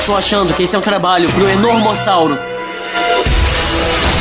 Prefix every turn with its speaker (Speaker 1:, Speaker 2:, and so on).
Speaker 1: Tô achando que esse é um trabalho pro Enormossauro.